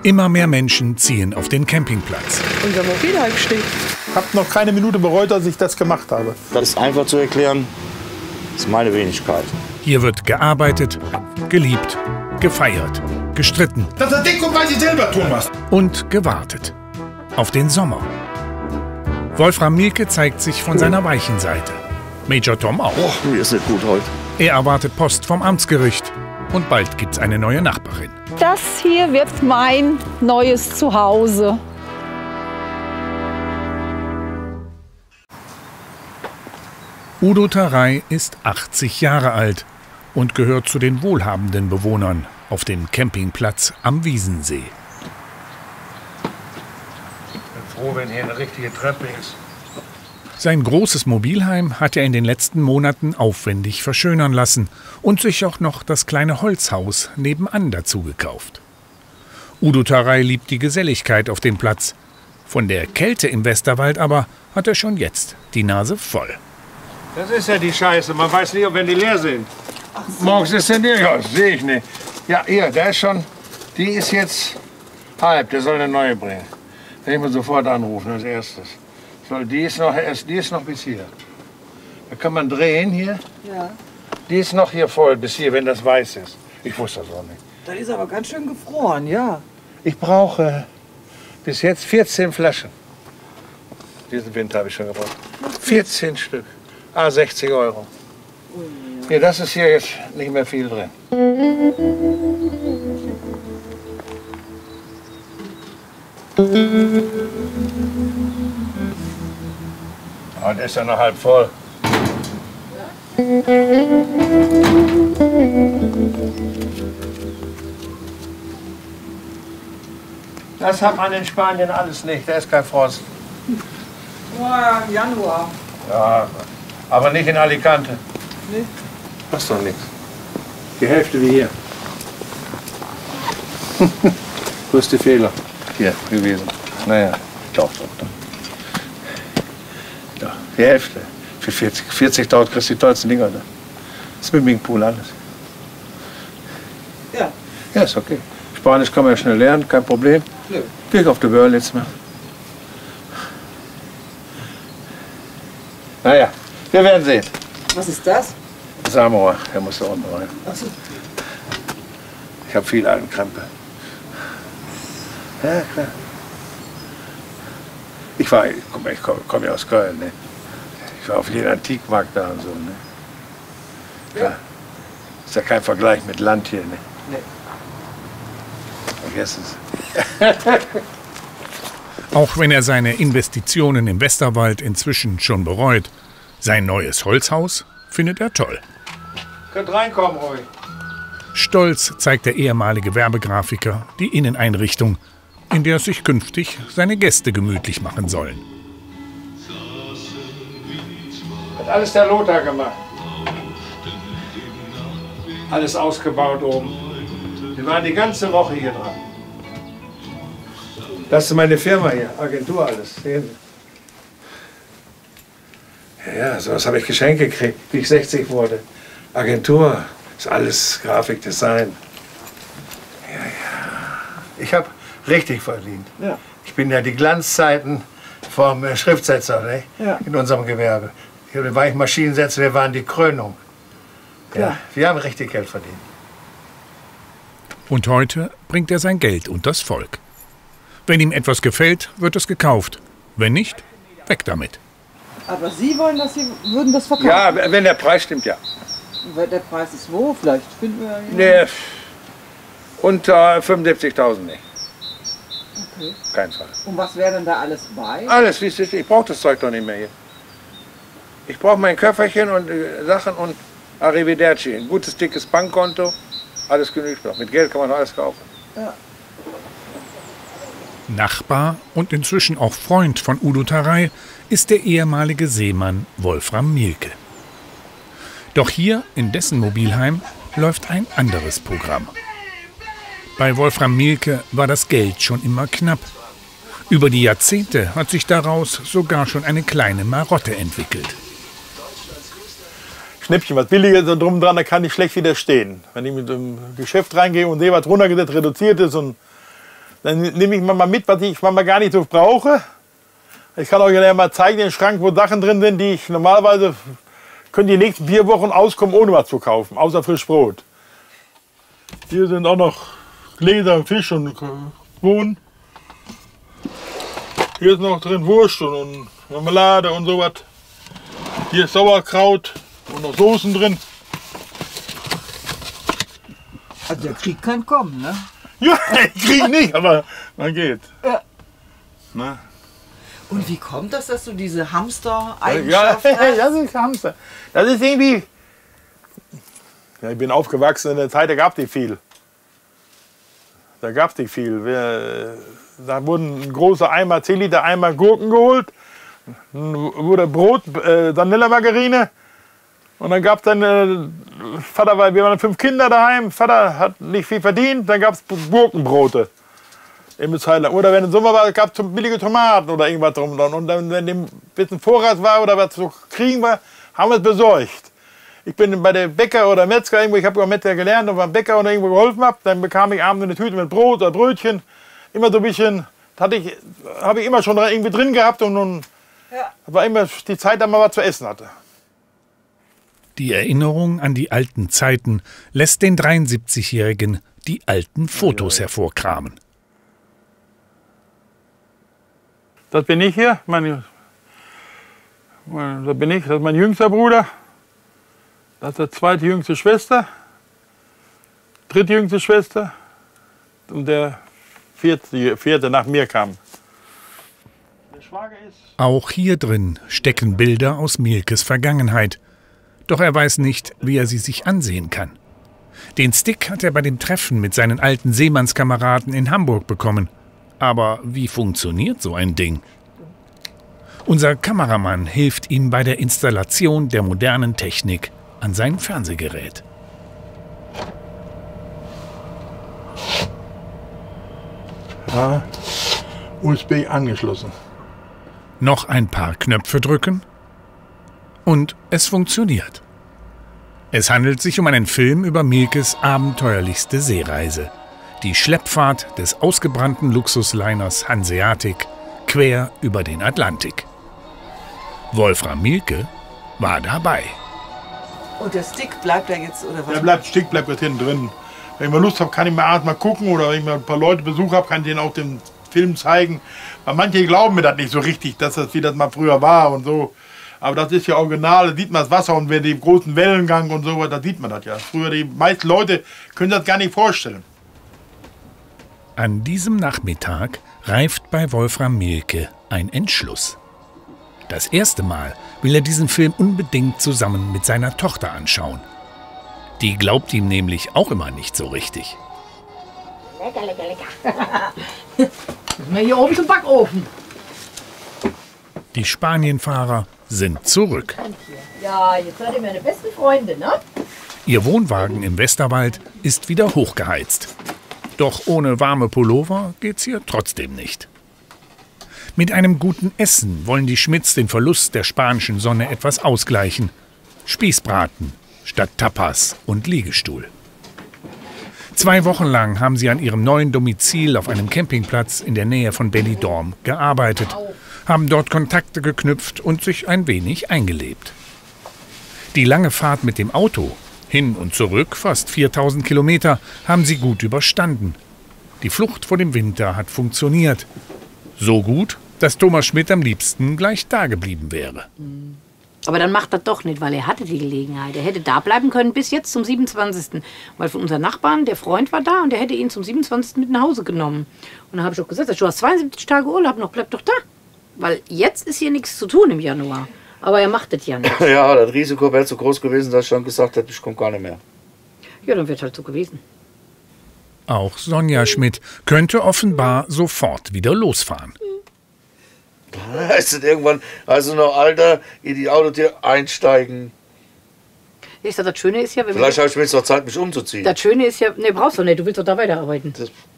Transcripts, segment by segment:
Immer mehr Menschen ziehen auf den Campingplatz. Unser Mobilheim steht. Ich habe noch keine Minute bereut, dass ich das gemacht habe. Das ist einfach zu erklären. Das ist meine Wenigkeit. Hier wird gearbeitet, geliebt, gefeiert, gestritten. Dass er dick und weil sie selber tun was. Und gewartet. Auf den Sommer. Wolfram Mielke zeigt sich von seiner weichen Seite. Major Tom auch. Oh, mir ist nicht gut heute. Er erwartet Post vom Amtsgericht. Und bald gibt's eine neue Nachbarin. Das hier wird mein neues Zuhause. Udo Tarey ist 80 Jahre alt und gehört zu den wohlhabenden Bewohnern auf dem Campingplatz am Wiesensee. Ich bin froh, wenn hier eine richtige Treppe ist. Sein großes Mobilheim hat er in den letzten Monaten aufwendig verschönern lassen und sich auch noch das kleine Holzhaus nebenan dazu gekauft. Udo Tarey liebt die Geselligkeit auf dem Platz. Von der Kälte im Westerwald aber hat er schon jetzt die Nase voll. Das ist ja die Scheiße. Man weiß nicht, ob wenn die leer sind. So. Morgens ist der leer. Ja, sehe ich nicht. Ja, hier, der ist schon. Die ist jetzt halb. Der soll eine neue bringen. Da ich muss sofort anrufen als erstes. So, die ist noch bis hier. Da kann man drehen hier. Ja. Die ist noch hier voll bis hier, wenn das weiß ist. Ich wusste das auch nicht. Das ist aber ganz schön gefroren, ja. Ich brauche bis jetzt 14 Flaschen. Diesen Winter habe ich schon gebraucht. 14 Stück. 60 Euro. Ja, das ist hier jetzt nicht mehr viel drin. Ah, der ist ja noch halb voll. Das hat man in Spanien alles nicht, da ist kein Frost. Nur im Januar. Ja, aber nicht in Alicante. Nee. Das ist doch nichts. Die Hälfte wie hier. Größte Fehler hier gewesen. Naja, doch. Ja, die Hälfte. Für 40.000 kriegst du die tollsten Dinger da. Das ist mit Pool alles. Ja. Ja, ist okay. Spanisch kann man ja schnell lernen, kein Problem. Nö. Geh ich auf die Börle jetzt mal. Naja, wir werden sehen. Was ist das? Samoa, der muss da unten rein. Ach so. Ich habe viel alten Krempel. Ja, klar. Ich komme ja aus Köln, ne? Ich war auf jedem Antikmarkt da und so, ne? Klar. Ist ja kein Vergleich mit Land hier, ne? Nee. Vergessen es. Auch wenn er seine Investitionen im Westerwald inzwischen schon bereut, sein neues Holzhaus findet er toll. Könnt reinkommen, ruhig. Stolz zeigt der ehemalige Werbegrafiker die Inneneinrichtung, in der sich künftig seine Gäste gemütlich machen sollen. Hat alles der Lothar gemacht. Alles ausgebaut oben. Wir waren die ganze Woche hier dran. Das ist meine Firma hier, Agentur alles. Sehen Sie. Ja, sowas habe ich geschenkt gekriegt, wie ich 60 wurde. Agentur, ist alles Grafikdesign. Ja. Ich habe richtig verdient. Ja. Ich bin ja die Glanzzeiten vom Schriftsetzer, ne? Ja. In unserem Gewerbe. Da war ich Maschinensetzer, wir waren die Krönung. Ja, wir haben richtig Geld verdient. Und heute bringt er sein Geld und das Volk. Wenn ihm etwas gefällt, wird es gekauft. Wenn nicht, weg damit. Aber Sie wollen, würden das verkaufen? Ja, wenn der Preis stimmt, ja. Der Preis ist wo? Vielleicht finden wir ja. Nee, unter 75.000 nicht. Okay. Kein Fall. Und was wäre denn da alles bei? Alles, wie es ist. Ich brauche das Zeug doch nicht mehr hier. Ich brauche mein Köfferchen und Sachen und Arrivederci. Ein gutes, dickes Bankkonto. Alles genügt noch. Mit Geld kann man alles kaufen. Ja. Nachbar und inzwischen auch Freund von Udo Tarey ist der ehemalige Seemann Wolfram Mielke. Doch hier in dessen Mobilheim läuft ein anderes Programm. Bei Wolfram Mielke war das Geld schon immer knapp. Über die Jahrzehnte hat sich daraus sogar schon eine kleine Marotte entwickelt. Schnäppchen, was billiger ist und drum dran, da kann ich schlecht widerstehen. Wenn ich mit dem Geschäft reingehe und sehe, was runtergesetzt, reduziert ist und Dann nehme ich mal mit, was ich mal gar nicht so brauche. Ich kann euch ja mal zeigen, den Schrank, wo Sachen drin sind, die ich normalerweise können die nächsten 4 Wochen auskommen, ohne was zu kaufen, außer Frischbrot. Hier sind auch noch Gläser, Fisch und Bohnen. Hier ist noch drin Wurst und Marmelade und sowas. Hier ist Sauerkraut und noch Soßen drin. Also der Krieg kann kommen, ne? Ja, Krieg nicht, aber man geht. Ja. Na? Und wie kommt das, dass du diese Ja, Hamster-Eigenschaft hast? das ist Hamster. Das ist irgendwie... Ja, ich bin aufgewachsen in der Zeit, da gab es nicht viel. Da gab es nicht viel. Da wurden ein großer Eimer, 10 Liter Eimer Gurken geholt. Dann wurde Brot, Vanillemargarine. Und dann gab es dann, Vater, weil wir waren 5 Kinder daheim, Vater hat nicht viel verdient, dann gab es Gurkenbrote. Oder wenn es Sommer war, gab es billige Tomaten oder irgendwas drum. Und dann, wenn ein bisschen Vorrat war oder was zu kriegen war, haben wir es besorgt. Ich bin bei der Bäcker oder Metzger irgendwo, ich habe über Metzger gelernt und beim Bäcker oder irgendwo geholfen habe, dann bekam ich abends eine Tüte mit Brot oder Brötchen. Immer so ein bisschen, habe ich immer schon irgendwie drin gehabt und nun war immer die Zeit, dass man was zu essen hatte. Die Erinnerung an die alten Zeiten lässt den 73-Jährigen die alten Fotos hervorkramen. Das bin ich hier, das ist mein jüngster Bruder. Das ist die zweite jüngste Schwester, dritte jüngste Schwester und der vierte nach mir kam. Der Schwager ist... Auch hier drin stecken Bilder aus Mielkes Vergangenheit. Doch er weiß nicht, wie er sie sich ansehen kann. Den Stick hat er bei dem Treffen mit seinen alten Seemannskameraden in Hamburg bekommen. Aber wie funktioniert so ein Ding? Unser Kameramann hilft ihm bei der Installation der modernen Technik an sein Fernsehgerät. Ja, USB angeschlossen. Noch ein paar Knöpfe drücken und es funktioniert. Es handelt sich um einen Film über Mielkes abenteuerlichste Seereise. Die Schleppfahrt des ausgebrannten Luxusliners Hanseatic quer über den Atlantik. Wolfram Mielke war dabei. Und der Stick bleibt da jetzt, oder was? Der Stick bleibt jetzt hinten drin. Wenn ich mal Lust habe, kann ich mir abends mal gucken oder wenn ich mal ein paar Leute Besuch habe, kann ich denen auch den Film zeigen. Weil manche glauben mir das nicht so richtig, dass das wie das mal früher war und so. Aber das ist ja original, da sieht man das Wasser und wenn die großen Wellengang und so, da sieht man das ja. Früher, die meisten Leute können das gar nicht vorstellen. An diesem Nachmittag reift bei Wolfram Mielke ein Entschluss. Das erste Mal will er diesen Film unbedingt zusammen mit seiner Tochter anschauen. Die glaubt ihm nämlich auch immer nicht so richtig. Lecker, lecker, lecker. Müssen wir hier oben zum Backofen. Die Spanienfahrer sind zurück. Ja, jetzt seid ihr meine besten Freunde, ne? Ihr Wohnwagen im Westerwald ist wieder hochgeheizt. Doch ohne warme Pullover geht's hier trotzdem nicht. Mit einem guten Essen wollen die Schmidts den Verlust der spanischen Sonne etwas ausgleichen. Spießbraten statt Tapas und Liegestuhl. 2 Wochen lang haben sie an ihrem neuen Domizil auf einem Campingplatz in der Nähe von Benidorm gearbeitet, haben dort Kontakte geknüpft und sich ein wenig eingelebt. Die lange Fahrt mit dem Auto, hin und zurück fast 4000 Kilometer, haben sie gut überstanden. Die Flucht vor dem Winter hat funktioniert. So gut, dass Thomas Schmidt am liebsten gleich dageblieben wäre. Aber dann macht er doch nicht, weil er hatte die Gelegenheit. Er hätte da bleiben können bis jetzt zum 27. Weil von unseren Nachbarn, der Freund war da und der hätte ihn zum 27. mit nach Hause genommen. Und dann habe ich auch gesagt, du hast 72 Tage Urlaub noch, bleib doch da. Weil jetzt ist hier nichts zu tun im Januar. Aber er macht das ja nicht. Ja, das Risiko wäre zu groß gewesen, dass ich dann gesagt hätte, ich komme gar nicht mehr. Ja, dann wird halt so gewesen. Auch Sonja Schmidt könnte offenbar sofort wieder losfahren. Heißt es irgendwann, also noch Alter, in die Autotür einsteigen. Ich sag, das Schöne ist ja, wenn vielleicht habe ich jetzt noch Zeit, mich umzuziehen. Das Schöne ist ja, ne, brauchst du nicht, du willst doch da weiterarbeiten.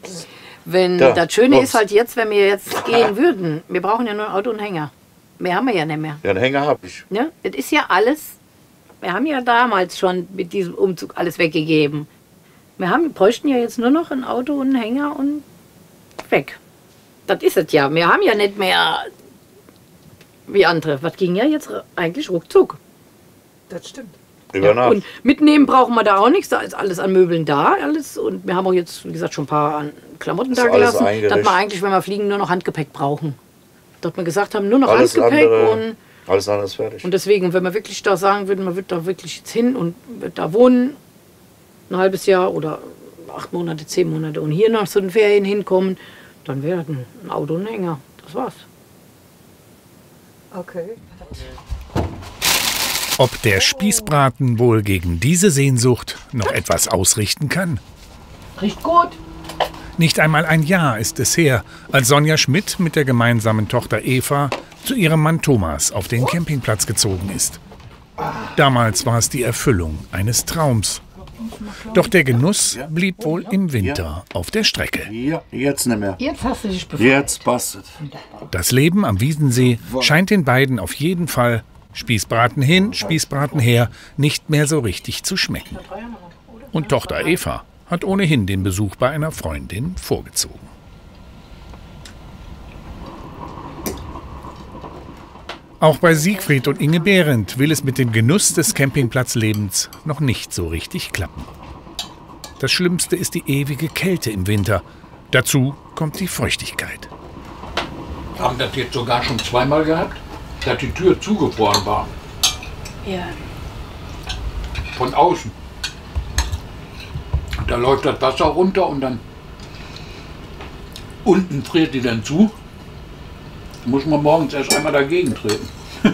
Ja, das Schöne ist halt jetzt, wenn wir jetzt gehen würden, wir brauchen ja nur ein Auto und einen Hänger. Mehr haben wir ja nicht mehr. Ja, einen Hänger habe ich. Ne? Das ist ja alles, wir haben ja damals schon mit diesem Umzug alles weggegeben. Wir bräuchten ja jetzt nur noch ein Auto und einen Hänger und weg. Das ist es ja. Wir haben ja nicht mehr wie andere. Was ging ja jetzt eigentlich ruckzuck. Das stimmt. Über Nacht. Und mitnehmen brauchen wir da auch nichts. Da ist alles an Möbeln da. Alles. Und wir haben auch jetzt, wie gesagt, schon ein paar an Klamotten da gelassen. Dass wir eigentlich, wenn wir fliegen, nur noch Handgepäck brauchen. Dass wir gesagt haben, nur noch alles Handgepäck andere, und alles andere ist fertig. Und deswegen, wenn wir wirklich da sagen würden, man wird da wirklich jetzt hin und wird da wohnen, ein halbes Jahr oder 8 Monate, 10 Monate und hier noch zu den Ferien hinkommen, dann wäre das ein Auto und ein Hänger. Das war's. Okay. Ob der Spießbraten wohl gegen diese Sehnsucht noch etwas ausrichten kann? Riecht gut. Nicht einmal ein Jahr ist es her, als Sonja Schmidt mit der gemeinsamen Tochter Eva zu ihrem Mann Thomas auf den Campingplatz gezogen ist. Damals war es die Erfüllung eines Traums. Doch der Genuss blieb wohl im Winter auf der Strecke. Ja, jetzt nicht mehr. Jetzt hast du dich befreit. Jetzt passt es. Das Leben am Wiesensee scheint den beiden auf jeden Fall, Spießbraten hin, Spießbraten her, nicht mehr so richtig zu schmecken. Und Tochter Eva hat ohnehin den Besuch bei einer Freundin vorgezogen. Auch bei Siegfried und Inge Behrendt will es mit dem Genuss des Campingplatzlebens noch nicht so richtig klappen. Das Schlimmste ist die ewige Kälte im Winter. Dazu kommt die Feuchtigkeit. Wir haben das jetzt sogar schon zweimal gehabt, dass die Tür zugefroren war. Ja. Von außen. Da läuft das Wasser runter und dann unten friert die dann zu. Muss man morgens erst einmal dagegen treten.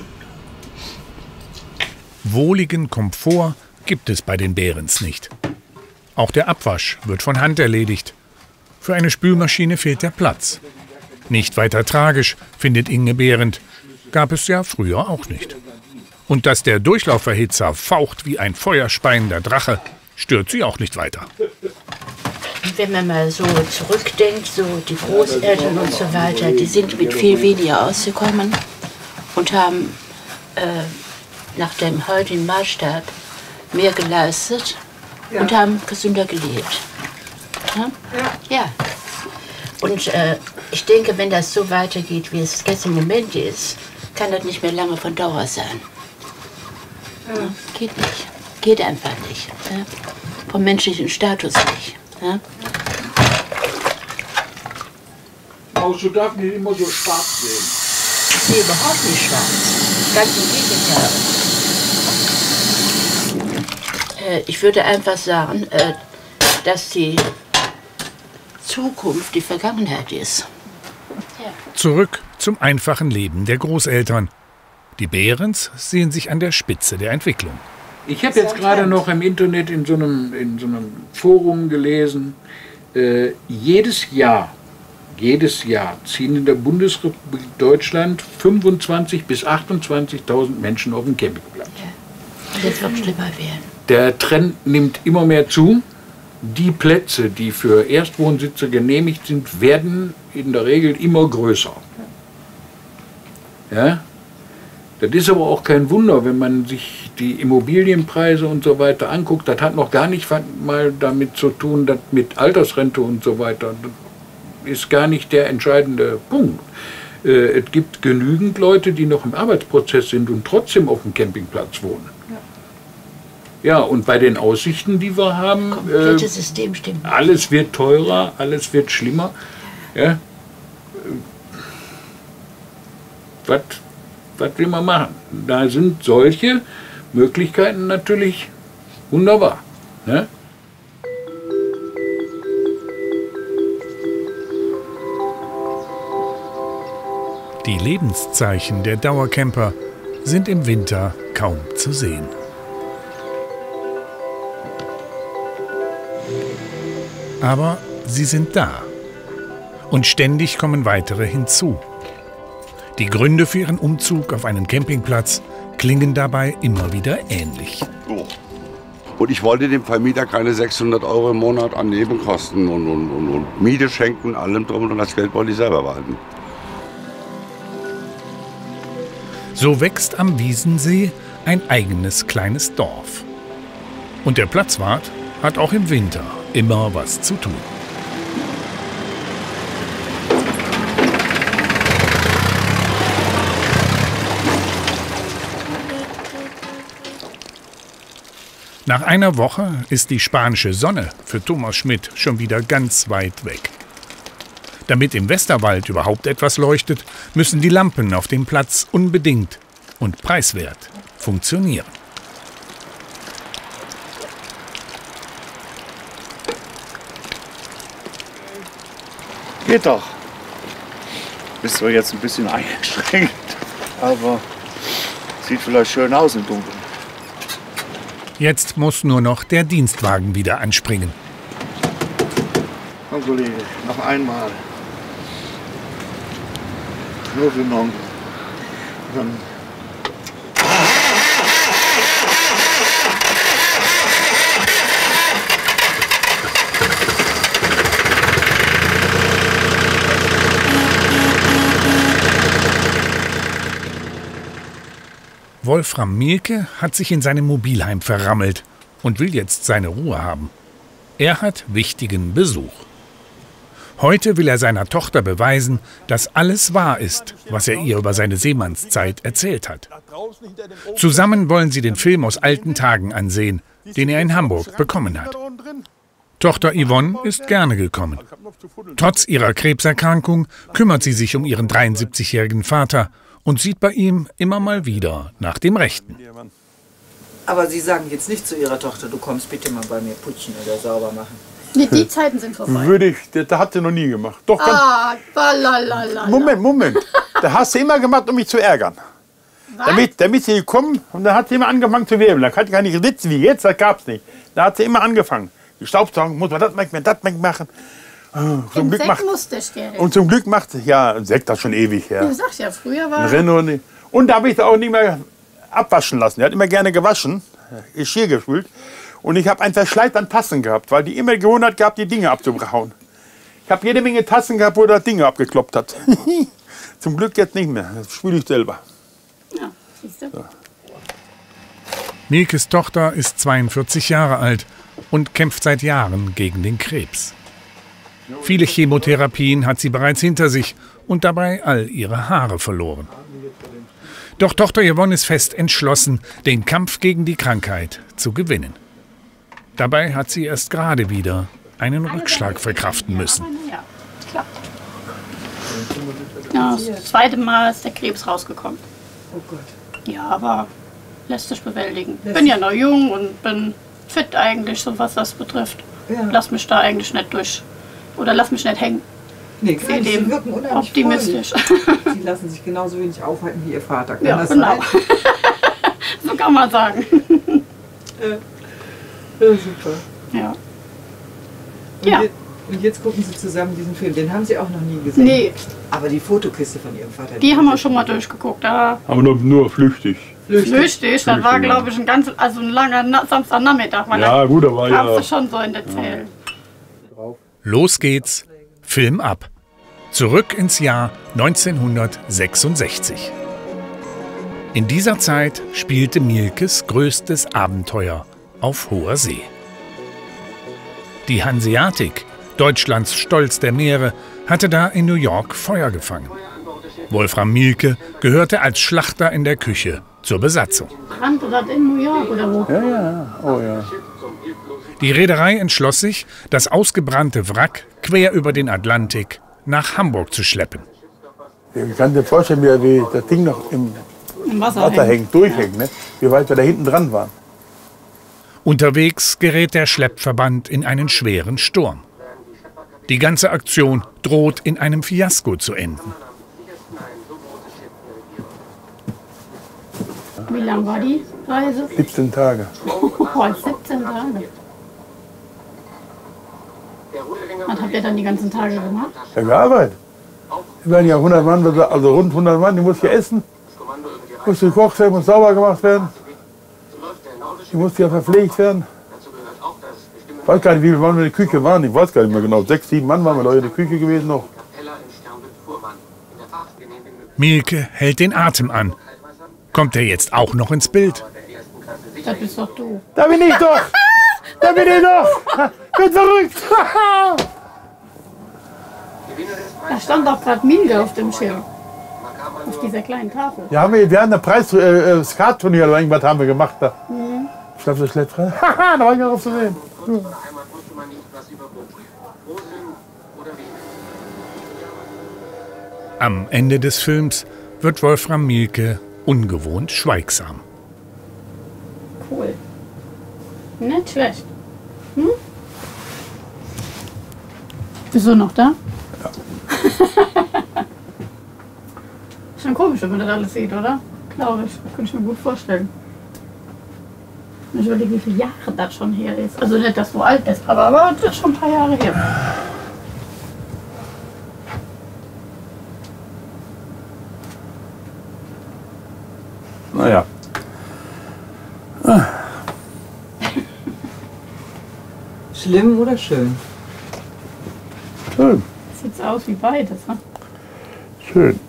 Wohligen Komfort gibt es bei den Behrens nicht. Auch der Abwasch wird von Hand erledigt. Für eine Spülmaschine fehlt der Platz. Nicht weiter tragisch, findet Inge Behrendt. Gab es ja früher auch nicht. Und dass der Durchlauferhitzer faucht wie ein feuerspeiender Drache, stört sie auch nicht weiter. Wenn man mal so zurückdenkt, so die Großeltern und so weiter, die sind mit viel weniger ausgekommen und haben nach dem heutigen Maßstab mehr geleistet und haben gesünder gelebt. Ja? Ja. Und ich denke, wenn das so weitergeht, wie es jetzt im Moment ist, kann das nicht mehr lange von Dauer sein. Ja. Geht nicht. Geht einfach nicht. Ja? Vom menschlichen Status nicht. Ja? Du darfst nicht immer so schwarz sehen. Ich sehe überhaupt nicht schwarz. Ganz im Gegenteil. Ich würde einfach sagen, dass die Zukunft die Vergangenheit ist. Ja. Zurück zum einfachen Leben der Großeltern. Die Behrens sehen sich an der Spitze der Entwicklung. Ich habe jetzt gerade noch im Internet in so einem Forum gelesen, jedes Jahr ziehen in der Bundesrepublik Deutschland 25.000 bis 28.000 Menschen auf den Campingplatz. Ja. Und jetzt wird schlimmer werden. Der Trend nimmt immer mehr zu. Die Plätze, die für Erstwohnsitze genehmigt sind, werden in der Regel immer größer. Ja? Das ist aber auch kein Wunder, wenn man sich die Immobilienpreise und so weiter anguckt. Das hat noch gar nicht mal damit zu tun, dass mit Altersrente und so weiter. Das ist gar nicht der entscheidende Punkt. Es gibt genügend Leute, die noch im Arbeitsprozess sind und trotzdem auf dem Campingplatz wohnen. Ja, und bei den Aussichten, die wir haben, komplettes System stimmt. Alles wird teurer, alles wird schlimmer. Ja? Was will man machen? Da sind solche Möglichkeiten natürlich wunderbar. Ne? Die Lebenszeichen der Dauercamper sind im Winter kaum zu sehen. Aber sie sind da. Und ständig kommen weitere hinzu. Die Gründe für ihren Umzug auf einen Campingplatz klingen dabei immer wieder ähnlich. Und ich wollte dem Vermieter keine 600 € im Monat an Nebenkosten und Miete schenken, allem drum, und das Geld wollte ich selber behalten. So wächst am Wiesensee ein eigenes kleines Dorf. Und der Platzwart hat auch im Winter immer was zu tun. Nach einer Woche ist die spanische Sonne für Thomas Schmidt schon wieder ganz weit weg. Damit im Westerwald überhaupt etwas leuchtet, müssen die Lampen auf dem Platz unbedingt und preiswert funktionieren. Geht doch. Bist zwar jetzt ein bisschen eingeschränkt, aber sieht vielleicht schön aus im Dunkeln. Jetzt muss nur noch der Dienstwagen wieder anspringen. Komm, Kollege, noch einmal. Nur für den Onkel. Dann Wolfram Mielke hat sich in seinem Mobilheim verrammelt und will jetzt seine Ruhe haben. Er hat wichtigen Besuch. Heute will er seiner Tochter beweisen, dass alles wahr ist, was er ihr über seine Seemannszeit erzählt hat. Zusammen wollen sie den Film aus alten Tagen ansehen, den er in Hamburg bekommen hat. Tochter Yvonne ist gerne gekommen. Trotz ihrer Krebserkrankung kümmert sie sich um ihren 73-jährigen Vater und sieht bei ihm immer mal wieder nach dem Rechten. Aber Sie sagen jetzt nicht zu Ihrer Tochter, du kommst bitte mal bei mir putzen oder sauber machen. Nee, die Zeiten sind vorbei. Das hat sie noch nie gemacht. Doch, Moment. Da hast du immer gemacht, um mich zu ärgern. Damit sie kommen, und dann hat sie immer angefangen zu wirbeln. Da kann ich nicht sitzen wie jetzt, das gab's nicht. Da hat sie immer angefangen. Die Staubsaugen, muss man das machen. Zum Glück macht, und zum Glück macht sie, ja, ein Sekt, das schon ewig her. Du sagst ja, früher war und da habe ich sie auch nicht mehr abwaschen lassen. Die hat immer gerne gewaschen, Geschirr gespült. Und ich habe einen Verschleiß an Tassen gehabt, weil die immer gewohnt gehabt, die Dinge abzubrauen. Ich habe jede Menge Tassen gehabt, wo das Dinge abgekloppt hat. Zum Glück jetzt nicht mehr, das spüle ich selber. Ja, siehst du. So. Mielkes Tochter ist 42 Jahre alt und kämpft seit Jahren gegen den Krebs. Viele Chemotherapien hat sie bereits hinter sich und dabei all ihre Haare verloren. Doch Tochter Yvonne ist fest entschlossen, den Kampf gegen die Krankheit zu gewinnen. Dabei hat sie erst gerade wieder einen Rückschlag verkraften müssen. Ja, klar. Ja, das zweite Mal ist der Krebs rausgekommen. Oh Gott. Ja, aber lässt sich bewältigen. Bin ja noch jung und bin fit eigentlich, so was das betrifft. Ja. Lass mich da eigentlich nicht durch. Oder lass mich nicht hängen. Nee, gar nicht. Sie wirken unheimlich optimistisch. Sie lassen sich genauso wenig aufhalten wie Ihr Vater. Kann ja, das genau. So kann man sagen. Ja, super. Ja. Und jetzt gucken Sie zusammen diesen Film. Den haben Sie auch noch nie gesehen? Nee. Aber die Fotokiste von Ihrem Vater? Die haben wir schon mal durchgeguckt. Da aber nur flüchtig. Flüchtig, das war glaube ich ein langer Samstagnachmittag. Ja gut, aber ja. Kamst du schon so in der Zelle. Los geht's, Film ab. Zurück ins Jahr 1966. In dieser Zeit spielte Mielkes größtes Abenteuer auf hoher See. Die Hanseatic, Deutschlands Stolz der Meere, hatte da in New York Feuer gefangen. Wolfram Mielke gehörte als Schlachter in der Küche zur Besatzung. Brannte das in New York oder wo? Ja. Oh ja. Die Reederei entschloss sich, das ausgebrannte Wrack quer über den Atlantik nach Hamburg zu schleppen. Ich kann dir vorstellen, wie das Ding noch im Wasser hängt, durchhängt, ne? Wie weit wir da hinten dran waren. Unterwegs gerät der Schleppverband in einen schweren Sturm. Die ganze Aktion droht in einem Fiasko zu enden. Wie lang war die Reise? 17 Tage. 17 Tage. Was habt ihr dann die ganzen Tage gemacht? Ja, gearbeitet. Wir waren ja 100 Mann, also rund 100 Mann, die mussten ja essen. Musste gekocht werden, muss sauber gemacht werden. Die musste ja verpflegt werden. Ich weiß gar nicht, wie viele Mann wir in der Küche waren. Ich weiß gar nicht mehr genau. 6, 7 Mann waren wir in der Küche gewesen noch. Mielke hält den Atem an. Kommt er jetzt auch noch ins Bild? Das bist doch du. Da bin ich doch! Da bin ich doch! Bin verrückt! Da stand doch gerade Mielke auf dem Schirm. Auf dieser kleinen Tafel. Ja, wir haben ein Skatturnier oder irgendwas haben wir gemacht da. darf ich klettern? Haha, da war ich noch zu sehen. Am Ende des Films wird Wolfram Mielke ungewohnt schweigsam. Cool. Nicht schlecht. Hm? Bist du noch da? Ja. Schon komisch, wenn man das alles sieht, oder? Glaube ich. Könnte ich mir gut vorstellen. Ich überlege, wie viele Jahre das schon her ist. Also nicht, dass du alt bist, aber das ist schon ein paar Jahre her. Naja. Schlimm oder schön? Schön. Sieht aus wie beides, ne? Schön.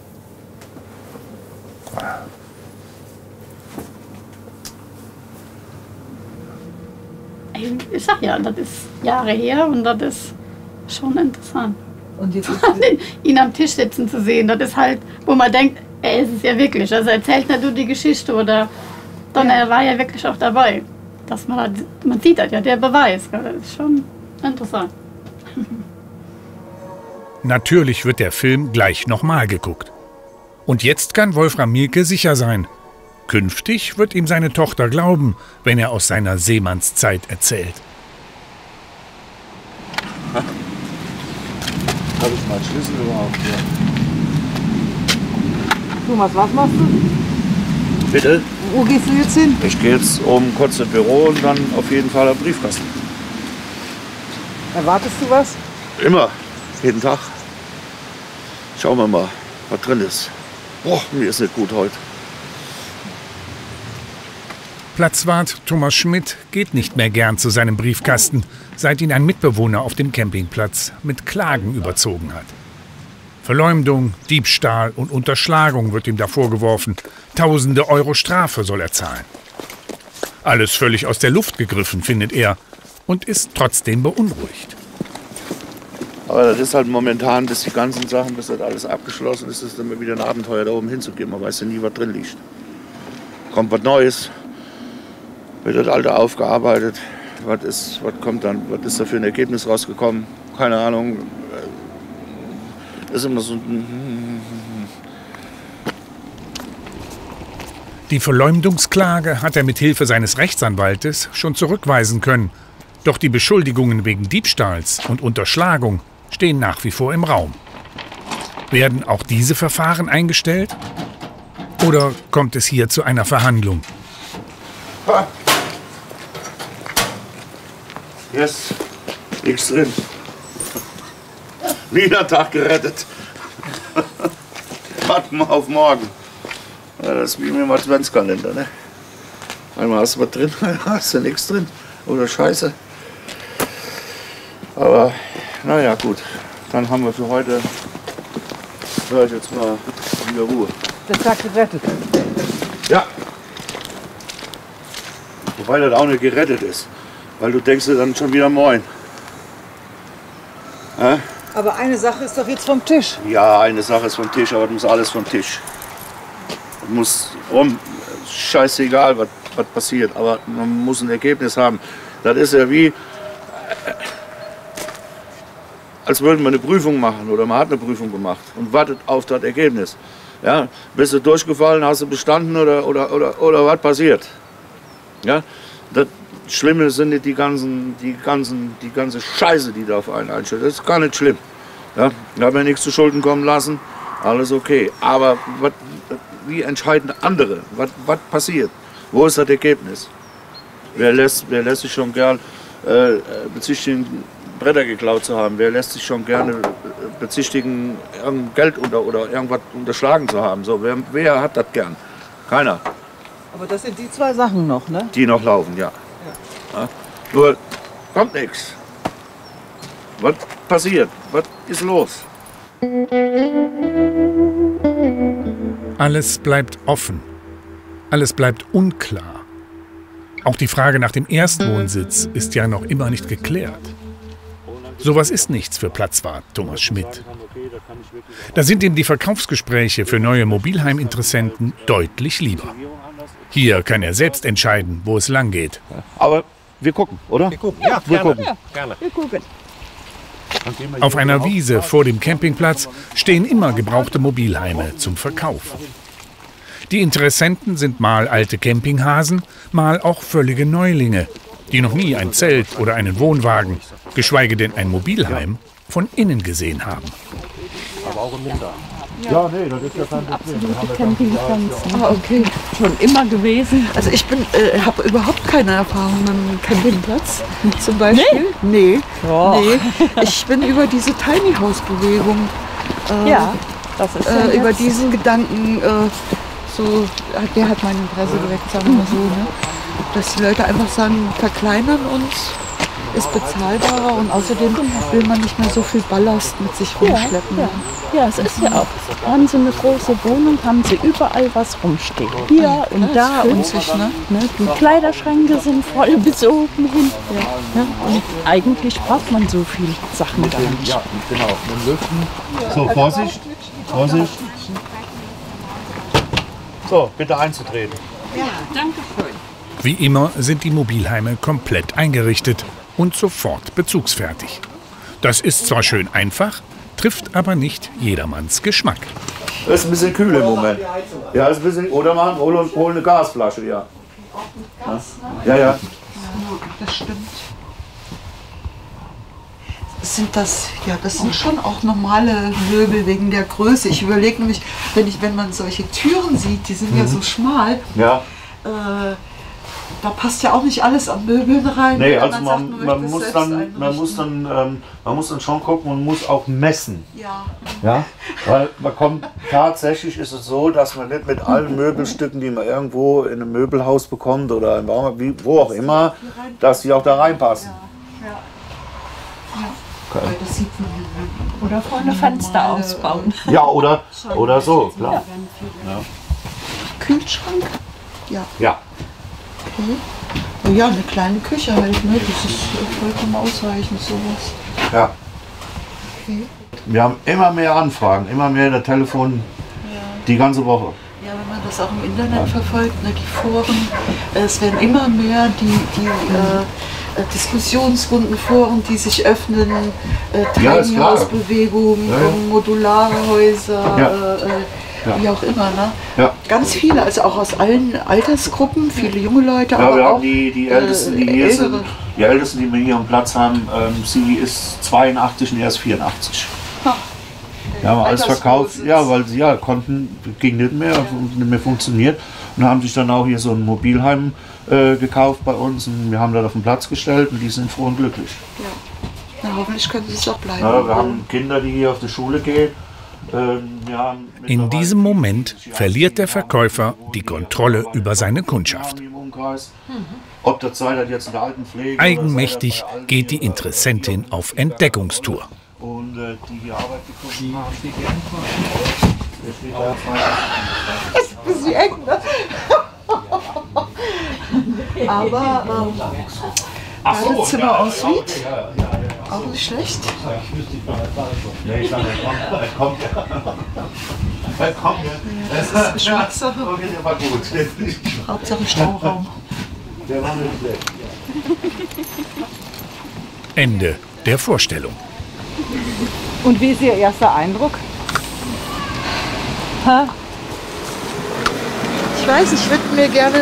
Ich sag ja, das ist Jahre her und das ist schon interessant. Und jetzt ihn am Tisch sitzen zu sehen, das ist halt, wo man denkt, er ist es ja wirklich. Also erzählt nicht nur die Geschichte oder, sondern er war ja wirklich auch dabei. Dass man sieht das ja, der Beweis. Das ist schon interessant. Natürlich wird der Film gleich nochmal geguckt. Und jetzt kann Wolfram Mielke sicher sein. Künftig wird ihm seine Tochter glauben, wenn er aus seiner Seemannszeit erzählt. Habe ich mal Schlüssel überhaupt? Ja. Thomas, was machst du? Bitte? Wo gehst du jetzt hin? Ich gehe jetzt oben kurz ins Büro und dann auf jeden Fall am Briefkasten. Erwartest du was? Immer. Jeden Tag. Schauen wir mal, was drin ist. Boah, mir ist nicht gut heute. Platzwart Thomas Schmidt geht nicht mehr gern zu seinem Briefkasten, seit ihn ein Mitbewohner auf dem Campingplatz mit Klagen überzogen hat. Verleumdung, Diebstahl und Unterschlagung wird ihm da vorgeworfen. Tausende Euro Strafe soll er zahlen. Alles völlig aus der Luft gegriffen, findet er, und ist trotzdem beunruhigt. Aber das ist halt momentan, bis die ganzen Sachen, bis das alles abgeschlossen ist, ist es immer wieder ein Abenteuer, da oben hinzugehen. Man weiß ja nie, was drin liegt. Kommt was Neues, wird das Alte aufgearbeitet, was kommt dann, was ist da für ein Ergebnis rausgekommen, keine Ahnung. Das ist immer so. Die Verleumdungsklage hat er mit Hilfe seines Rechtsanwaltes schon zurückweisen können. Doch die Beschuldigungen wegen Diebstahls und Unterschlagung stehen nach wie vor im Raum. Werden auch diese Verfahren eingestellt? Oder kommt es hier zu einer Verhandlung? Yes, nichts drin. Wieder Tag gerettet. Warten wir auf morgen. Ja, das ist wie mit dem Adventskalender, ne? Einmal hast du was drin, einmal hast du nichts drin. Oder Scheiße. Aber, naja, gut. Dann haben wir für heute, höre ich jetzt mal wieder Ruhe. Der Tag gerettet. Ja. Wobei das auch nicht gerettet ist. Weil du denkst dir dann schon wieder moin. Ja? Aber eine Sache ist doch jetzt vom Tisch. Ja, eine Sache ist vom Tisch, aber das muss alles vom Tisch. Das muss scheißegal, was passiert, aber man muss ein Ergebnis haben. Das ist ja wie, als würden wir eine Prüfung machen oder man hat eine Prüfung gemacht und wartet auf das Ergebnis. Ja, bist du durchgefallen, hast du bestanden oder was passiert? Ja, das Schlimme sind nicht die ganze Scheiße, die da auf einen einstellt. Das ist gar nicht schlimm. Ja, ich habe mir nichts zu Schulden kommen lassen, alles okay. Aber wie entscheiden andere? Was passiert? Wo ist das Ergebnis? Wer lässt sich schon gern bezichtigen, Bretter geklaut zu haben? Wer lässt sich schon gerne bezichtigen, irgendein Geld oder irgendwas unterschlagen zu haben? So, wer hat das gern? Keiner. Aber das sind die zwei Sachen noch, ne? Die noch laufen, ja. Ja. Nur kommt nichts. Was passiert? Was ist los? Alles bleibt offen. Alles bleibt unklar. Auch die Frage nach dem Erstwohnsitz ist ja noch immer nicht geklärt. Sowas ist nichts für Platzwart Thomas Schmidt. Da sind ihm die Verkaufsgespräche für neue Mobilheiminteressenten deutlich lieber. Hier kann er selbst entscheiden, wo es lang geht. Aber wir gucken, oder? Wir gucken, ja, wir gucken. Gerne. Wir gucken. Auf einer Wiese vor dem Campingplatz stehen immer gebrauchte Mobilheime zum Verkauf. Die Interessenten sind mal alte Campinghasen, mal auch völlige Neulinge, die noch nie ein Zelt oder einen Wohnwagen, geschweige denn ein Mobilheim, von innen gesehen haben. Aber auch im Winter. Ja, nee, das ist ja kein Problem. Absolute Campingpflanzen. Ah, okay. Schon immer gewesen. Also ich habe überhaupt keine Erfahrung mit dem Campingplatz zum Beispiel. Nee. Nee. Ich bin über diese Tiny House Bewegung, Ja, das ist ja über jetzt- diesen Gedanken, der hat mein Interesse geweckt, sagen wir mal so. Ne? Dass die Leute einfach sagen, verkleinern uns, ist bezahlbarer und außerdem will man nicht mehr so viel Ballast mit sich rumschleppen. Ja, es ist ja auch. Haben Sie eine große Wohnung, haben Sie überall was rumstehen. Hier und da und sich, ne? Die Kleiderschränke sind voll bis oben hin. Ja. Und eigentlich braucht man so viel Sachen gar nicht. Ja, genau. Mit Lüften. So, Vorsicht. Vorsicht. So, bitte einzutreten. Ja, danke schön. Wie immer sind die Mobilheime komplett eingerichtet und sofort bezugsfertig. Das ist zwar schön einfach, trifft aber nicht jedermanns Geschmack. Das ist ein bisschen kühl im Moment. Ja, ist ein bisschen. Oder machen, hol eine Gasflasche, ja. Ja, ja. Das stimmt. Das sind schon auch normale Möbel wegen der Größe. Ich überlege nämlich, wenn man solche Türen sieht, die sind ja so schmal, Ja. da passt ja auch nicht alles an Möbeln rein. Nee, Wenn also sagt, man möchte muss es dann, selbst man muss dann schon gucken und muss auch messen. Ja. Ja, weil man kommt, tatsächlich ist es so, dass man nicht mit allen Möbelstücken, die man irgendwo in einem Möbelhaus bekommt oder im Baumarkt, wo auch immer, dass die auch da reinpassen. Weil das sieht man Oder vorne Fenster ausbauen. Ja, oder so, klar. Ja. Kühlschrank? Ja. Ja. Okay. Ja, eine kleine Küche halt, ne? Das ist vollkommen ausreichend, sowas. Ja. Okay. Wir haben immer mehr Anfragen, immer mehr der Telefon die ganze Woche. Ja, wenn man das auch im Internet verfolgt, ne, die Foren, es werden immer mehr die Diskussionsrunden, Foren, die sich öffnen, Tiny House Bewegungen, modulare Häuser, wie auch immer. Ne? Ja. Ganz viele, also auch aus allen Altersgruppen, viele junge Leute, Ja, aber wir auch haben die Ältesten, die hier sind, die Ältesten, die wir hier am Platz haben, sie ist 82 und er ist 84. Wir haben alles verkauft, ja, weil sie ging nicht mehr funktioniert und haben sich dann auch hier so ein Mobilheim gekauft bei uns und wir haben das auf den Platz gestellt und die sind froh und glücklich. Ja. Na, hoffentlich können sie es auch bleiben. Ja, wir haben Kinder, die hier auf die Schule gehen. In diesem Moment verliert der Verkäufer die Kontrolle über seine Kundschaft. Ob das sei das jetzt in der Altenpflege Eigenmächtig geht die Interessentin auf Entdeckungstour. und die Arbeit gefunden haben. Das ist ein bisschen eng, ne? Aber Badezimmer en suite, auch nicht schlecht. Das ist Geschmackssache. Hauptsache Stauraum. Ende der Vorstellung. Und wie ist Ihr erster Eindruck? Ha? Ich weiß, ich würde mir gerne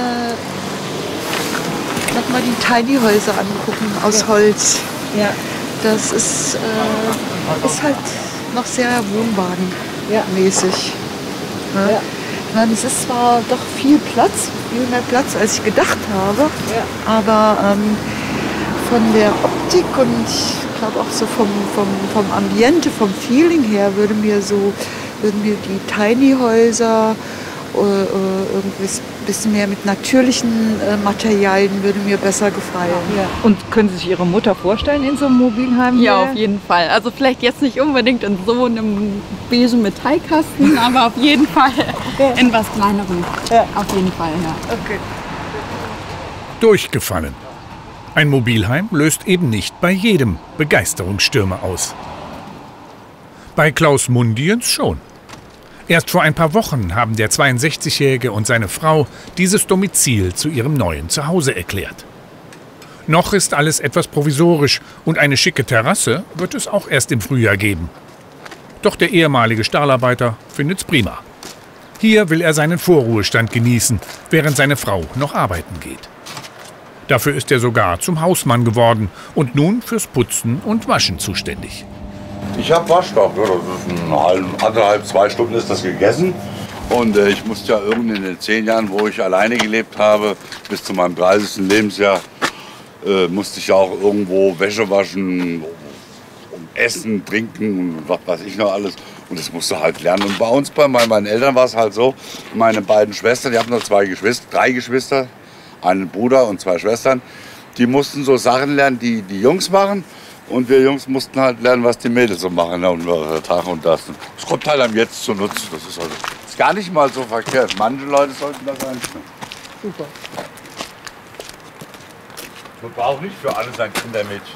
nochmal die Tiny Häuser angucken aus Holz. Ja. Das ist halt noch sehr Wohnwagenmäßig. Ja. Ja. Ich meine, es ist zwar doch viel mehr Platz, als ich gedacht habe, aber von der Optik und ich glaube auch so vom Ambiente, vom Feeling her würden mir die Tiny Häuser irgendwie ein bisschen mehr mit natürlichen Materialien würde mir besser gefallen. Ja. Und können Sie sich Ihre Mutter vorstellen in so einem Mobilheim? Ja, auf jeden Fall. Also vielleicht jetzt nicht unbedingt in so einem beigen Metallkasten, aber auf jeden Fall in was kleinerem. Ja. Auf jeden Fall, ja. Okay. Durchgefallen. Ein Mobilheim löst eben nicht bei jedem Begeisterungsstürme aus. Bei Klaus Mundiens schon. Erst vor ein paar Wochen haben der 62-Jährige und seine Frau dieses Domizil zu ihrem neuen Zuhause erklärt. Noch ist alles etwas provisorisch und eine schicke Terrasse wird es auch erst im Frühjahr geben. Doch der ehemalige Stahlarbeiter findet's prima. Hier will er seinen Vorruhestand genießen, während seine Frau noch arbeiten geht. Dafür ist er sogar zum Hausmann geworden und nun fürs Putzen und Waschen zuständig. Ich habe Waschstoff, ja, das ist anderthalb, 2 Stunden ist das gegessen. Und ich musste ja irgendwie in den 10 Jahren, wo ich alleine gelebt habe, bis zu meinem 30. Lebensjahr, musste ich ja auch irgendwo Wäsche waschen, essen, trinken und was weiß ich noch alles. Und das musste halt lernen. Und bei uns, bei meinen Eltern war es halt so, meine beiden Schwestern, die haben noch 3 Geschwister, einen Bruder und 2 Schwestern, die mussten so Sachen lernen, die die Jungs machen. Und wir Jungs mussten halt lernen, was die Mädels so machen. Und Tag und das. Das kommt halt einem jetzt zu Nutzen. Das ist, also, ist gar nicht mal so verkehrt. Manche Leute sollten das einstellen. Super. Man braucht nicht für alles ein Kindermädchen.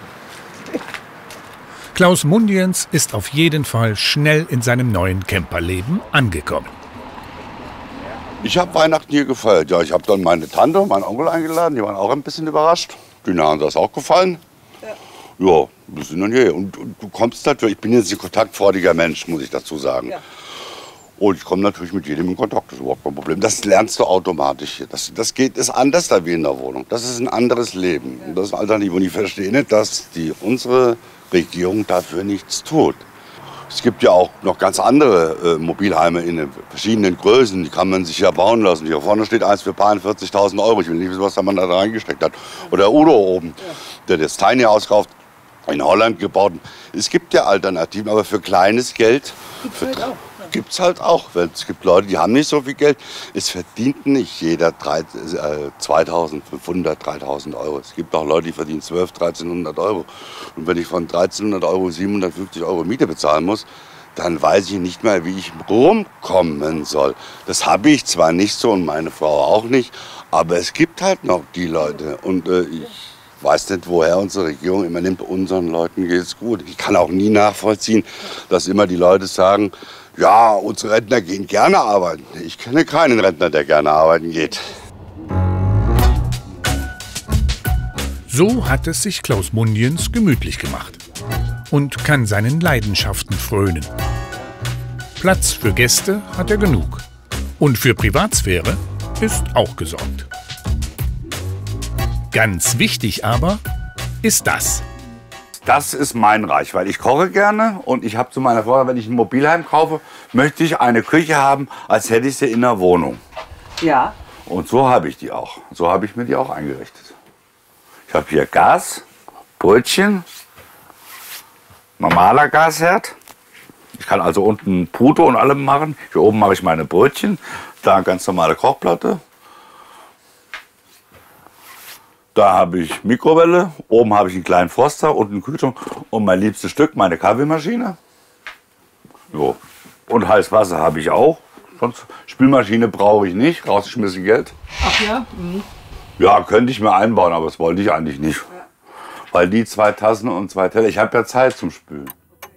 Klaus Mundiens ist auf jeden Fall schnell in seinem neuen Camperleben angekommen. Ich habe Weihnachten hier gefeiert. Ja, ich habe dann meine Tante und meinen Onkel eingeladen. Die waren auch ein bisschen überrascht. Denen haben das auch gefallen. Ja, wir sind dann hier. Und du kommst natürlich, ich bin jetzt ein kontaktfreudiger Mensch, muss ich dazu sagen. Ja. Und ich komme natürlich mit jedem in Kontakt, das ist überhaupt kein Problem. Das lernst du automatisch hier. Das ist anders da wie in der Wohnung. Das ist ein anderes Leben. Und das ist alternativ. Und ich verstehe nicht, dass unsere Regierung dafür nichts tut. Es gibt ja auch noch ganz andere Mobilheime in verschiedenen Größen. Die kann man sich ja bauen lassen. Hier vorne steht eins für 40.000 Euro. Ich will nicht wissen, was man da reingesteckt hat. Oder Udo oben, der das Tiny House kauft, in Holland gebaut. Es gibt ja Alternativen, aber für kleines Geld gibt es halt auch. Es gibt Leute, die haben nicht so viel Geld. Es verdient nicht jeder 2.500, 3.000 Euro. Es gibt auch Leute, die verdienen 1.200, 1.300 Euro. Und wenn ich von 1.300 Euro 750 Euro Miete bezahlen muss, dann weiß ich nicht mehr, wie ich rumkommen soll. Das habe ich zwar nicht so und meine Frau auch nicht, aber es gibt halt noch die Leute. Und ich weiß nicht, woher unsere Regierung immer nimmt, unseren Leuten geht es gut. Ich kann auch nie nachvollziehen, dass immer die Leute sagen, ja, unsere Rentner gehen gerne arbeiten. Ich kenne keinen Rentner, der gerne arbeiten geht. So hat es sich Klaus Mundiens gemütlich gemacht und kann seinen Leidenschaften frönen. Platz für Gäste hat er genug und für Privatsphäre ist auch gesorgt. Ganz wichtig aber ist das. Das ist mein Reich, weil ich koche gerne und ich habe zu meiner Frau, wenn ich ein Mobilheim kaufe, möchte ich eine Küche haben, als hätte ich sie in der Wohnung. Ja. Und so habe ich die auch. So habe ich mir die auch eingerichtet. Ich habe hier Gas, Brötchen, normaler Gasherd. Ich kann also unten Pute und allem machen. Hier oben mache ich meine Brötchen, da eine ganz normale Kochplatte. Da habe ich Mikrowelle, oben habe ich einen kleinen Froster und einen Kühlschrank und mein liebstes Stück, meine Kaffeemaschine. So. Und heißes Wasser habe ich auch. Sonst Spülmaschine brauche ich nicht, rausgeschmissen Geld. Ach ja? Mhm. Ja, könnte ich mir einbauen, aber das wollte ich eigentlich nicht. Ja. Weil die 2 Tassen und 2 Teller, ich habe ja Zeit zum Spülen.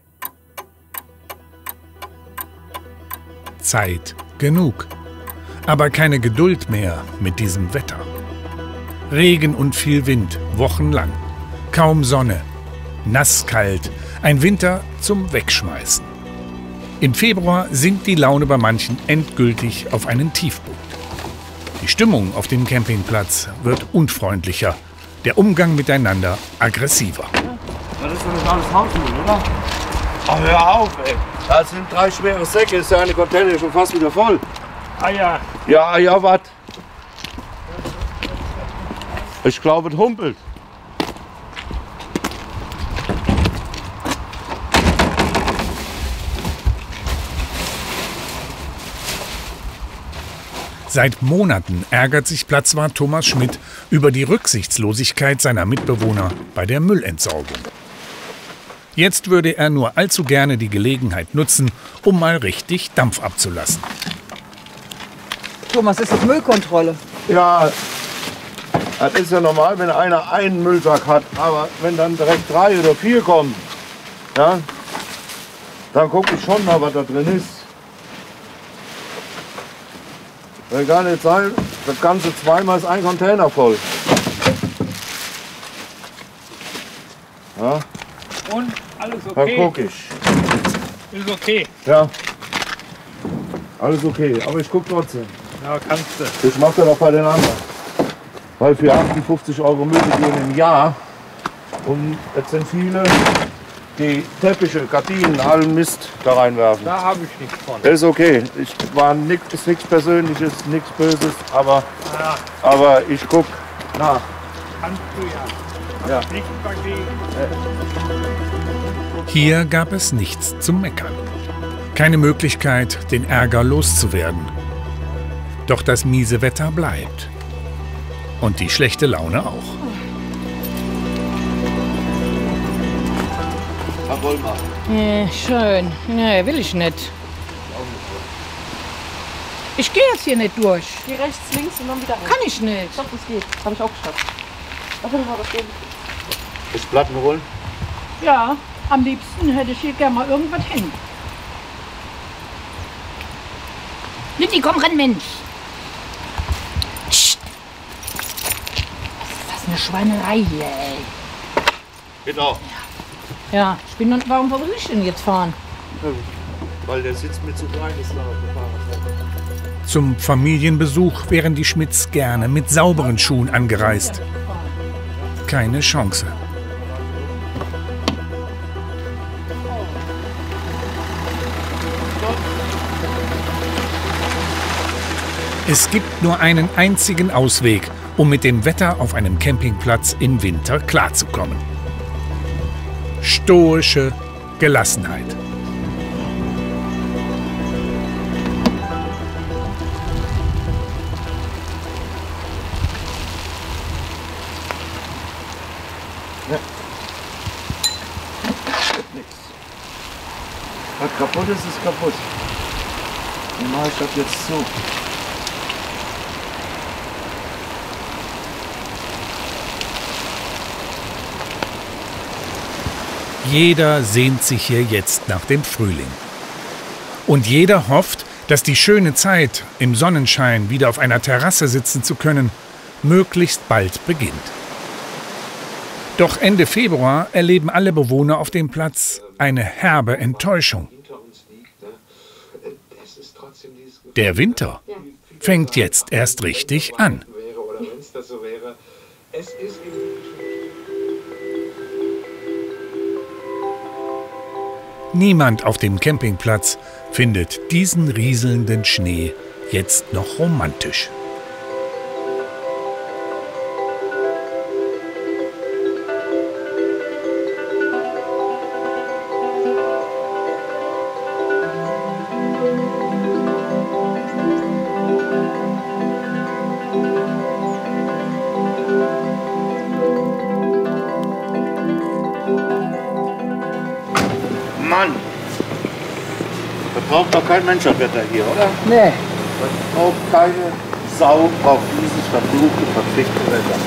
Zeit genug. Aber keine Geduld mehr mit diesem Wetter. Regen und viel Wind, wochenlang. Kaum Sonne. Nasskalt. Ein Winter zum Wegschmeißen. Im Februar sinkt die Laune bei manchen endgültig auf einen Tiefpunkt. Die Stimmung auf dem Campingplatz wird unfreundlicher. Der Umgang miteinander aggressiver. Das ist doch nicht alles Hausmüll, oder? Ach, hör auf, ey. Das sind 3 schwere Säcke, ist ja eine Container schon fast wieder voll. Ah ja. Ja, was? Ich glaube, es humpelt. Seit Monaten ärgert sich Platzwart Thomas Schmidt über die Rücksichtslosigkeit seiner Mitbewohner bei der Müllentsorgung. Jetzt würde er nur allzu gerne die Gelegenheit nutzen, um mal richtig Dampf abzulassen. Thomas, ist das Müllkontrolle? Ja, das ist ja normal, wenn einer einen Müllsack hat. Aber wenn dann direkt 3 oder 4 kommen, ja, dann gucke ich schon mal, was da drin ist. Wenn gar nicht sein, das Ganze zweimal ist ein Container voll. Ja. Und alles Da okay? guck ich. Ist okay. Ja. Alles okay, aber ich guck trotzdem. Ja, kannst du. Ich mach das auch bei den anderen. Weil für 58 € Miete gehen im Jahr. Und jetzt sind viele, die Teppiche, Gardinen, allen Mist da reinwerfen. Da habe ich nichts von. Das ist okay. Ist nichts Persönliches, nichts Böses, aber ich guck nach. Kannst du ja. Ja. Nichts dagegen. Hier gab es nichts zum Meckern. Keine Möglichkeit, den Ärger loszuwerden. Doch das miese Wetter bleibt. Und die schlechte Laune auch. Herr Wollmer. Schön. Nee, will ich nicht. Ich gehe jetzt hier nicht durch. Geh rechts, links und dann wieder rechts. Kann ich nicht. Doch, das geht. Habe ich auch geschafft. Warte mal, das geht. Ist Platten holen? Ja, am liebsten hätte ich hier gerne mal irgendwas hängen. Lindy, komm, renn, Mensch. Psst. Was ist eine Schweinerei hier, ey. Genau. Ja, ich bin dann, warum will ich denn jetzt fahren? Weil der Sitz mit zu klein ist da auf dem Fahrrad. Zum Familienbesuch wären die Schmidts gerne mit sauberen Schuhen angereist. Keine Chance. Es gibt nur einen einzigen Ausweg, um mit dem Wetter auf einem Campingplatz im Winter klarzukommen. Stoische Gelassenheit. Ja. Nix. Was kaputt ist, ist kaputt. Wie mache ich das jetzt so? Jeder sehnt sich hier jetzt nach dem Frühling. Und jeder hofft, dass die schöne Zeit, im Sonnenschein wieder auf einer Terrasse sitzen zu können, möglichst bald beginnt. Doch Ende Februar erleben alle Bewohner auf dem Platz eine herbe Enttäuschung. Der Winter fängt jetzt erst richtig an. Niemand auf dem Campingplatz findet diesen rieselnden Schnee jetzt noch romantisch. Mann! Das braucht doch kein Mensch das Wetter hier, oder? Nee. Das braucht keine Sau, braucht dieses verfluchte, verpflichtete Wetter.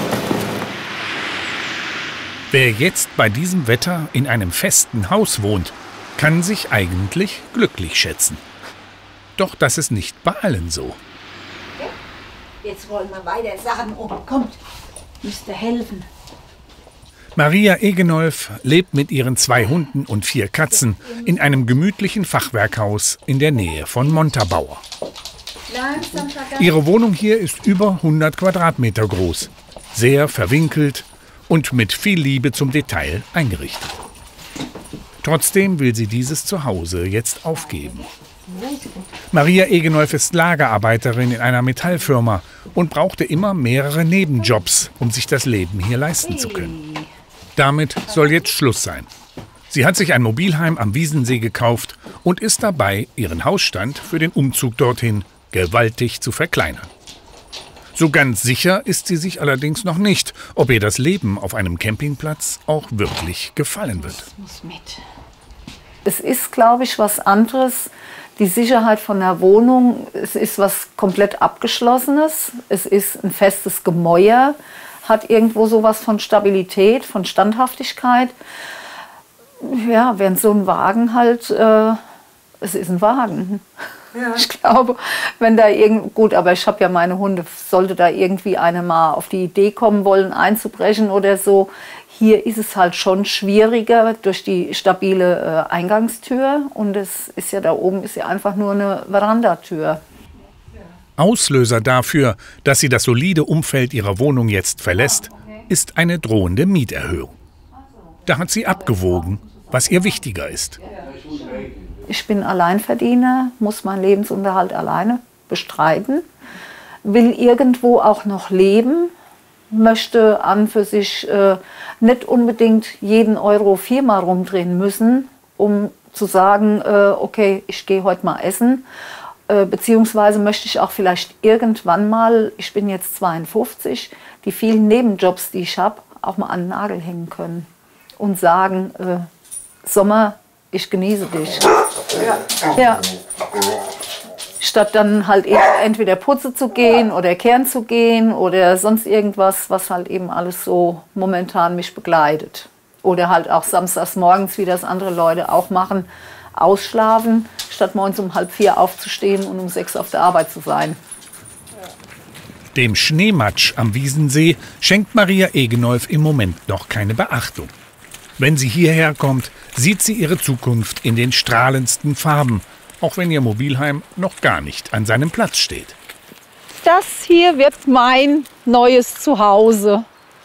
Wer jetzt bei diesem Wetter in einem festen Haus wohnt, kann sich eigentlich glücklich schätzen. Doch das ist nicht bei allen so. Jetzt wollen wir weiter sagen, oh, kommt, müsst ihr helfen. Maria Egenolf lebt mit ihren 2 Hunden und 4 Katzen in einem gemütlichen Fachwerkhaus in der Nähe von Montabaur. Ihre Wohnung hier ist über 100 Quadratmeter groß, sehr verwinkelt und mit viel Liebe zum Detail eingerichtet. Trotzdem will sie dieses Zuhause jetzt aufgeben. Maria Egenolf ist Lagerarbeiterin in einer Metallfirma und brauchte immer mehrere Nebenjobs, um sich das Leben hier leisten zu können. Damit soll jetzt Schluss sein. Sie hat sich ein Mobilheim am Wiesensee gekauft und ist dabei, ihren Hausstand für den Umzug dorthin gewaltig zu verkleinern. So ganz sicher ist sie sich allerdings noch nicht, ob ihr das Leben auf einem Campingplatz auch wirklich gefallen wird. Es ist, glaube ich, was anderes. Die Sicherheit von der Wohnung, es ist was komplett Abgeschlossenes. Es ist ein festes Gemäuer, hat irgendwo sowas von Stabilität, von Standhaftigkeit. Ja, während so ein Wagen halt, es ist ein Wagen. Ja. Ich glaube, wenn da gut, aber ich habe ja meine Hunde, sollte da irgendwie eine mal auf die Idee kommen wollen, einzubrechen oder so. Hier ist es halt schon schwieriger durch die stabile Eingangstür und es ist ja da oben ist ja einfach nur eine Verandatür. Auslöser dafür, dass sie das solide Umfeld ihrer Wohnung jetzt verlässt, ist eine drohende Mieterhöhung. Da hat sie abgewogen, was ihr wichtiger ist. Ich bin Alleinverdiener, muss meinen Lebensunterhalt alleine bestreiten, will irgendwo auch noch leben, möchte an für sich nicht unbedingt jeden Euro 4-mal rumdrehen müssen, um zu sagen, okay, ich gehe heute mal essen. Beziehungsweise möchte ich auch vielleicht irgendwann mal, ich bin jetzt 52, die vielen Nebenjobs, die ich habe, auch mal an den Nagel hängen können und sagen, Sommer, ich genieße dich. Ja. Statt dann halt eben entweder putzen zu gehen oder kehren zu gehen oder sonst irgendwas, was halt eben alles so momentan mich begleitet. Oder halt auch samstags morgens, wie das andere Leute auch machen, ausschlafen, statt morgens um 3:30 aufzustehen und um 6 auf der Arbeit zu sein. Dem Schneematsch am Wiesensee schenkt Maria Egenolf im Moment noch keine Beachtung. Wenn sie hierher kommt, sieht sie ihre Zukunft in den strahlendsten Farben, auch wenn ihr Mobilheim noch gar nicht an seinem Platz steht. Das hier wird mein neues Zuhause.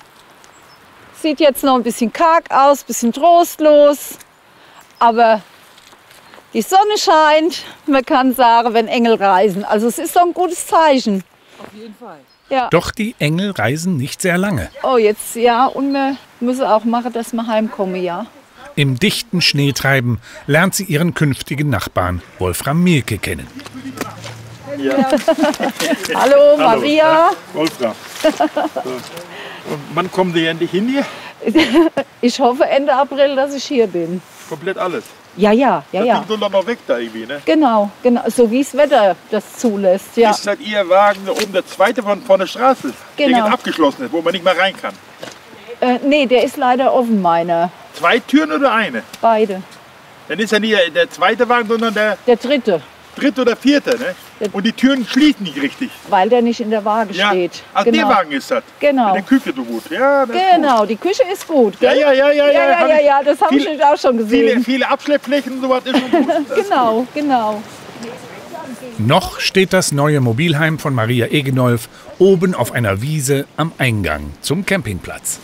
Sieht jetzt noch ein bisschen karg aus, ein bisschen trostlos, aber die Sonne scheint. Man kann sagen, wenn Engel reisen. Also es ist doch ein gutes Zeichen. Auf jeden Fall. Ja. Doch die Engel reisen nicht sehr lange. Oh, jetzt ja, und wir müssen auch machen, dass wir heimkommen, ja. Im dichten Schneetreiben lernt sie ihren künftigen Nachbarn Wolfram Mielke kennen. Ja. Hallo, Maria. Wolfram. So. Und wann kommen Sie endlich hin hier? Ich hoffe Ende April, dass ich hier bin. Komplett alles? Ja. Das soll doch noch weg da irgendwie, ne? Genau, so wie das Wetter das zulässt, ja. Ist halt Ihr Wagen da oben der zweite von der Straße, der Genau. jetzt abgeschlossen ist, wo man nicht mehr rein kann? Nee, der ist leider offen, meiner. 2 Türen oder eine? Beide. Dann ist ja nicht der zweite Wagen, sondern der dritte. Dritte oder vierte, ne? Und die Türen schließen nicht richtig. Weil der nicht in der Waage steht. Ach, genau. der Wagen ist das. Genau. Mit der Küche so gut. Ja, das Genau, ist gut. die Küche ist gut. Gell? Ja, Das habe ich auch schon gesehen. Viele Abschleppflächen und sowas ist schon gut. Genau. Noch steht das neue Mobilheim von Maria Egenolf oben auf einer Wiese am Eingang zum Campingplatz.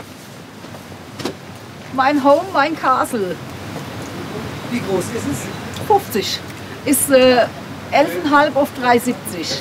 Mein Home, mein Castle. Wie groß ist es? 50. Ist 11,5 auf 3,70.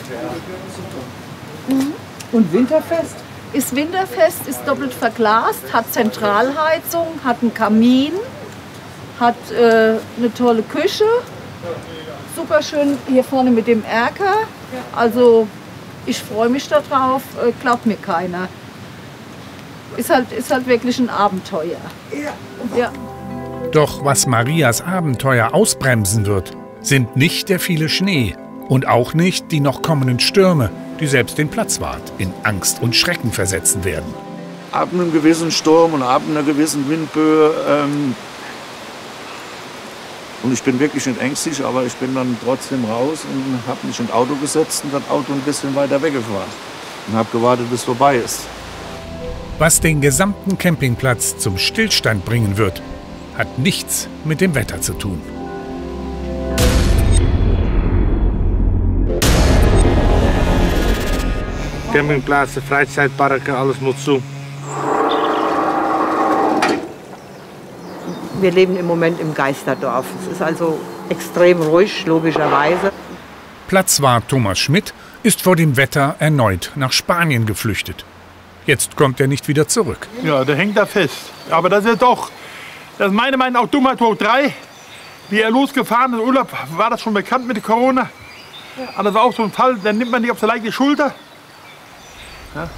Und winterfest? Ist winterfest, ist doppelt verglast, hat Zentralheizung, hat einen Kamin, hat eine tolle Küche. Super schön hier vorne mit dem Erker. Also ich freue mich darauf, glaubt mir keiner. Ist halt wirklich ein Abenteuer. Ja. Doch was Marias Abenteuer ausbremsen wird, sind nicht der viele Schnee und auch nicht die noch kommenden Stürme, die selbst den Platzwart in Angst und Schrecken versetzen werden. Ab einem gewissen Sturm und ab einer gewissen Windböe, und ich bin wirklich nicht ängstlich, aber ich bin dann trotzdem raus und habe mich ins Auto gesetzt und das Auto ein bisschen weiter weggefahren und habe gewartet, bis es vorbei ist. Was den gesamten Campingplatz zum Stillstand bringen wird, hat nichts mit dem Wetter zu tun. Campingplätze, Freizeitparken, alles muss zu. Wir leben im Moment im Geisterdorf. Es ist also extrem ruhig, logischerweise. Platzwart Thomas Schmidt ist vor dem Wetter erneut nach Spanien geflüchtet. Jetzt kommt er nicht wieder zurück. Ja, der hängt da fest. Aber das ist doch, das ist meiner Meinung nach auch Dummheit hoch 3. Wie er losgefahren ist, Urlaub, war das schon bekannt mit der Corona. Aber das war auch so ein Fall, dann nimmt man nicht auf die leichte Schulter. Ja.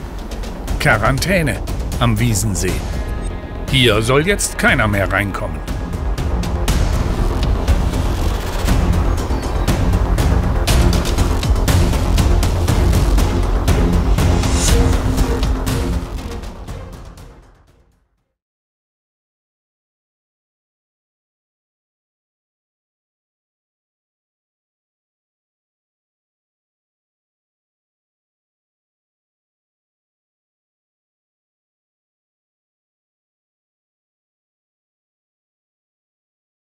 Quarantäne am Wiesensee. Hier soll jetzt keiner mehr reinkommen.